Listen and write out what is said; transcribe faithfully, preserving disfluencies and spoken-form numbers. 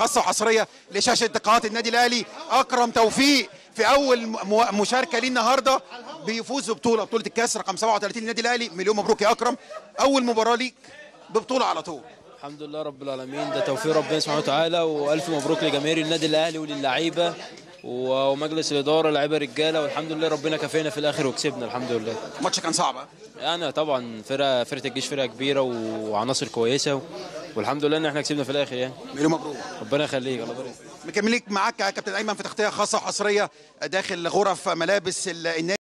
خاصه وحصريه لشاشه قناه النادي الاهلي. اكرم توفيق في اول مشاركه ليه النهارده بيفوز ببطوله بطوله الكاس رقم سبعة وثلاثين للنادي الاهلي. مليون مبروك يا اكرم، اول مباراه ليك ببطوله على طول. الحمد لله رب العالمين، ده توفيق ربنا سبحانه وتعالى، والف مبروك لجماهير النادي الاهلي وللعيبه ومجلس الاداره، لعيبه رجاله، والحمد لله ربنا كافينا في الاخر وكسبنا الحمد لله. الماتش كان صعب يعني طبعا فرقه فرقه الجيش فرقه كبيره وعناصر كويسه، والحمد لله ان احنا كسبنا في الاخر يعني. مليون مبروك، ربنا يخليك. الله يبارك. مكملين معاك يا كابتن ايمن في تغطيه خاصه وحصريه داخل غرف ملابس النادي.